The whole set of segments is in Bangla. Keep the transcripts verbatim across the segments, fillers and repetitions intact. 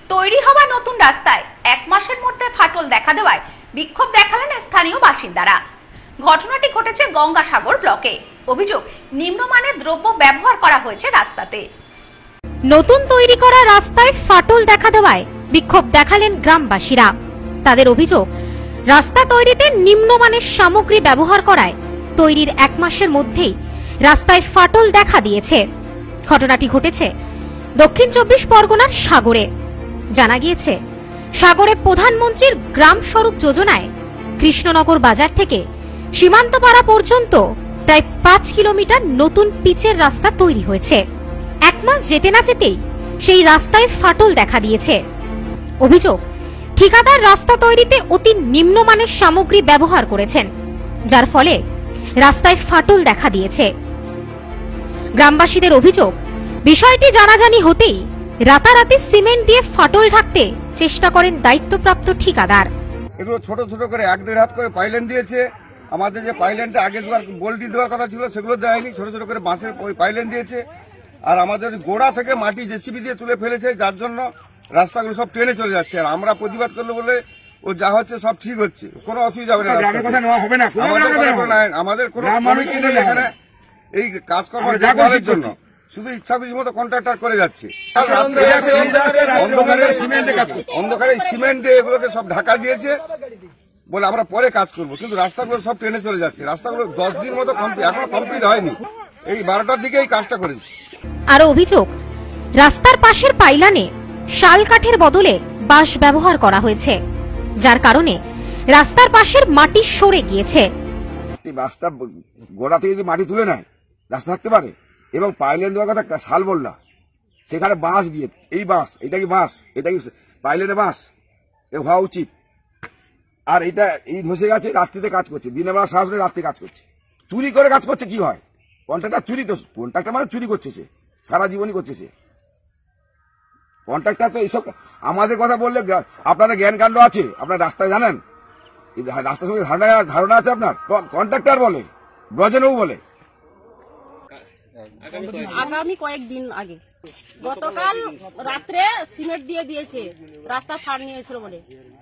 তৈরি হওয়া নতুন রাস্তায় এক মাসের মধ্যে ফাটল দেখা দেওয়ায় বিক্ষোভ দেখালেন স্থানীয় বাসিন্দারা। ঘটনাটি ঘটেছে গঙ্গাসাগর ব্লকে। অভিযোগ, নিম্নমানের দ্রব্য ব্যবহার করা হয়েছে রাস্তাতে। নতুন তৈরি করা রাস্তায় ফাটল দেখা দেওয়ায় বিক্ষোভ দেখালেন গ্রামবাসীরা। তাদের অভিযোগ, রাস্তা তৈরিতে নিম্নমানের সামগ্রী ব্যবহার করায় তৈরির এক মাসের মধ্যেই রাস্তায় ফাটল দেখা দিয়েছে। ঘটনাটি ঘটেছে দক্ষিণ চব্বিশ পরগনার সাগরে। জানা গিয়েছে, সাগরে প্রধানমন্ত্রীর গ্রাম সড়ক যোজনায় কৃষ্ণনগর বাজার থেকে সীমান্তপাড়া পর্যন্ত প্রায় পাঁচ কিলোমিটার নতুন পিচের রাস্তা তৈরি হয়েছে। এক মাস যেতে না যেতেই সেই রাস্তায় ফাটল দেখা দিয়েছে। অভিযোগ, ঠিকাদার রাস্তা তৈরিতে অতি নিম্নমানের সামগ্রী ব্যবহার করেছেন, যার ফলে রাস্তায় ফাটল দেখা দিয়েছে। গ্রামবাসীদের অভিযোগ, বিষয়টি জানাজানি হতেই রাতারাতি সিমেন্ট দিয়ে ফাটল ঢাকতে চেষ্টা করেন দায়িত্বপ্রাপ্ত ঠিকাদার। এগুলো ছোট ছোট করে এক দেড় হাত করে পাইলেন দিয়েছে। আমাদের যে পাইলেনটা আগে দেওয়ার বোল্টি দেওয়ার কথা ছিল সেগুলো দেয়নি, ছোট ছোট করে বাঁশের পাইলেন দিয়েছে। আর আমাদের গোড়া থেকে মাটি জেসিবি দিয়ে তুলে ফেলেছে, যার জন্য রাস্তাগুলো সব ট্রেনে চলে যাচ্ছে। আর আমরা প্রতিবাদ করলে বলে ও যা হচ্ছে সব ঠিক হচ্ছে, কোনো অসুবিধা হবে না। আমাদের কোনো কমিটি নেই এখানে এই কাজকর্ম দেখার জন্য, শুধু ইচ্ছা খুশি মতো কন্ট্রাক্টর করে যাচ্ছে। অন্ধকারে সিমেন্ট দিয়ে এগুলোকে সব ঢাকা দিয়েছে বলে আমরা পরে কাজ করবো, কিন্তু রাস্তাগুলো সব ট্রেনে চলে যাচ্ছে। রাস্তাগুলো দশ দিন মতো এখনো কমপ্লিট হয়নি, এই বারোটার দিকে এই কাজটা করেছি। আরো অভিযোগ, রাস্তার পাশের পাইলানে শাল কাঠের বদলে বাঁশ ব্যবহার করা হয়েছে, যার কারণে রাস্তার পাশের মাটি সরে গিয়েছে। রাস্তা গোড়া থেকে যদি মাটি তুলে নেয় রাস্তা থাকতে পারে। এবং পাইলেন দেওয়ার কথা শাল বললা, সেখানে বাঁশ দিয়ে, এই বাঁশ, এটা কি বাঁশ, এটা কি পাইলেনে বাঁশ, এ হওয়া উচিত। আর এটা এই ধসে গেছে, রাত্রিতে কাজ করছে, দিনের বেলা সাহস নেই, রাত্রে কাজ করছে। চুরি করে কাজ করছে, কি হয়? কন্ট্রাক্টর চুরি, তো কন্ট্রাক্টর মানে চুরি করছে, সে সারা জীবনই করছে সে কন্ট্রাক্টর। তো এইসব আমাদের কথা বললে আপনাদের জ্ঞান কাণ্ড আছে, আপনার রাস্তায় জানেন, রাস্তার সঙ্গে ধারণা ধারণা আছে আপনার। কন্ট্রাক্টর বলে, ব্রজনবাবু বলে। আগামী কয়েকদিন আগে গতকাল রাত্রে সিমেন্ট দিয়ে দিয়েছে, রাস্তা ফাড় নিয়েছিল বলে।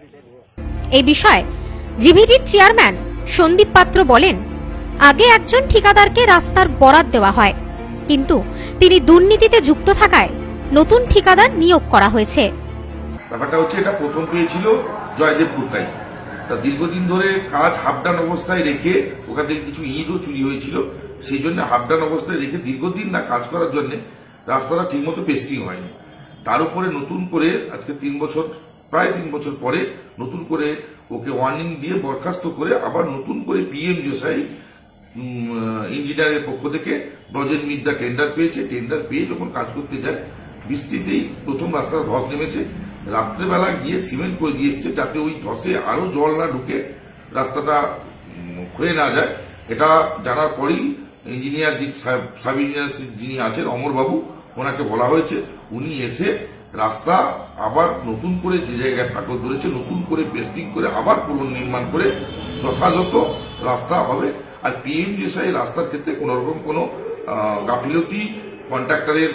এই বিষয়ে জিভিটির চেয়ারম্যান সন্দীপ পাত্র বলেন, আগে একজন ঠিকাদারকে রাস্তার বরাত দেওয়া হয়, কিন্তু তিনি দুর্নীতিতে যুক্ত থাকায় নতুন ঠিকাদার নিয়োগ করা হয়েছে। ব্যাপারটা হচ্ছে, এটা প্রথম পেয়েছিল জয়দেবপুরটাই। তা দীর্ঘদিন ধরে কাজ হাফডান অবস্থায় রেখে, ওখান থেকে কিছু ইটও চুরি হয়েছিল, সেই জন্য হাফডান অবস্থায় রেখে দীর্ঘদিন না কাজ করার জন্য রাস্তাটা ঠিকমতো পেস্টিং হয়নি। তার উপরে নতুন করে আজকে তিন বছর প্রায় তিন বছর পরে নতুন করে ওকে ওয়ার্নিং দিয়ে বরখাস্ত করে আবার নতুন করে পিএমজিএসআই ইঞ্জিনিয়ারের পক্ষ থেকে ব্রজেন মিদ্যা টেন্ডার পেয়েছে। টেন্ডার পেয়ে যখন কাজ করতে যায়, বৃষ্টিতেই প্রথম রাস্তার ধস নেমেছে, রাত্রেবেলা গিয়ে সিমেন্ট করে দিয়ে এসছে, যাতে ওই ধসে আরো জল না ঢুকে রাস্তাটা ক্ষয়ে না যায়। এটা জানার পরেই ইঞ্জিনিয়ার সাব ইঞ্জিনিয়ার যিনি আছেন অমরবাবু, ওনাকে বলা হয়েছে, উনি এসে রাস্তা আবার নতুন করে যে জায়গায় ফাটল ধরেছে নতুন করে পেস্টিং করে আবার পুনর্নির্মাণ করে যথাযথ রাস্তা হবে। আর পিএমজিএসআই রাস্তার ক্ষেত্রে কোন রকম কোন গাফিলতি, কন্ট্রাক্টরের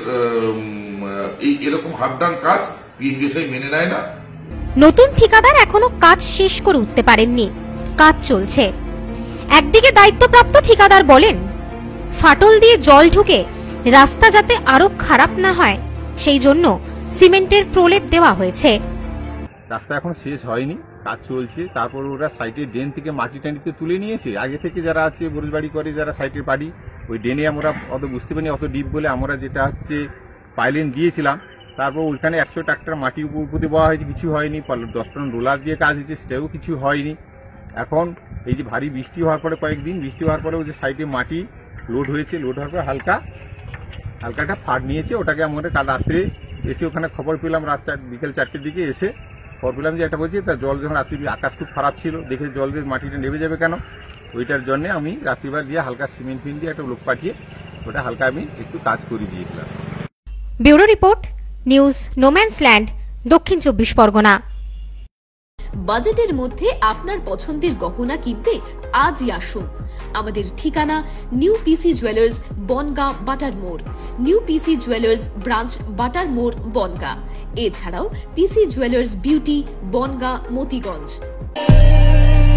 এই এরকম হাফডান কাজ পিএমজিএসআই মেনে নেয় না। নতুন ঠিকাদার এখনো কাজ শেষ করে উঠতে পারেননি, কাজ চলছে। একদিকে দায়িত্বপ্রাপ্ত ঠিকাদার বলেন, ফাটল দিয়ে জল ঢুকে রাস্তা যাতে আরো খারাপ না হয় সেই জন্য সিমেন্টের প্রলেপ দেওয়া হয়েছে। রাস্তা এখন শেষ হয়নি, কাজ চলছে। তারপর ওরা সাইটের ড্রেন থেকে মাটি টানিতে তুলে নিয়েছে। আগে থেকে যারা আছে বরুজ বাড়ি করে, যারা সাইটের বাড়ি, ওই ড্রেনে আমরা অত বুঝতে পারিনি, অত ডিপ বলে আমরা যেটা হচ্ছে পাইলেন দিয়েছিলাম। তারপর ওইখানে একশো ট্রাক্টর মাটি উপর উপর দেওয়া হয়েছে, কিছু হয়নি। দশ টন রোলার দিয়ে কাজ হয়েছে, সেটাও কিছু হয়নি। এখন এই যে ভারী বৃষ্টি হওয়ার পরে, কয়েকদিন বৃষ্টি হওয়ার পরে ওই যে সাইডে মাটি লোড হয়েছে, লোড হওয়ার পরে হালকা হালকা একটা ফাট নিয়েছে। ওটাকে আমরা কাল রাত্রে এসে ওখানে খবর পেলাম, রাত চার বিকেল চারটের দিকে এসে খবর পেলাম যে একটা বলছি, তার জল যখন রাত্রি আকাশ খুব খারাপ ছিল, দেখে জল দিয়ে মাটিটা নেমে যাবে কেন, ওইটার জন্য আমি রাত্রিবার দিয়ে হালকা সিমেন্ট ফিন দিয়ে একটা লোক পাঠিয়ে ওটা হালকা আমি একটু কাজ করে দিয়েছিলাম। ব্যুরো রিপোর্ট, নিউজ নোম্যান্সল্যান্ড, দক্ষিণ চব্বিশ পরগনা। বাজেটের মধ্যে আপনার পছন্দের গহনা কিনতে আজই আসুন। আমাদের ঠিকানা নিউ পিসি জুয়েলার্স, বনগাঁ, বাটার মোড়। নিউ পিসি জুয়েলার্স ব্রাঞ্চ, বাটার মোড়, বনগাঁ। এছাড়াও PC jewellers beauty, Bongaon, Motiganj.